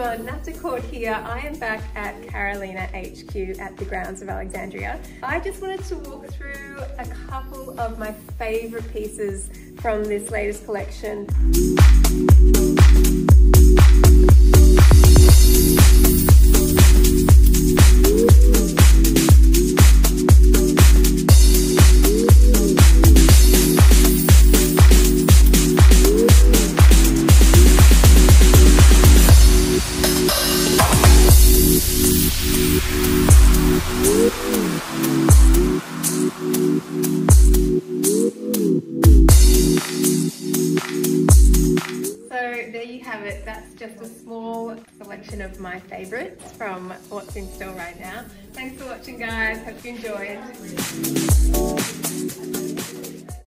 everyone, NatDecorte here. I am back at Carolina HQ at the grounds of Alexandria. I just wanted to walk through a couple of my favorite pieces from this latest collection. That's just a small selection of my favorites from what's in store right now. Thanks for watching, guys. Hope you enjoyed.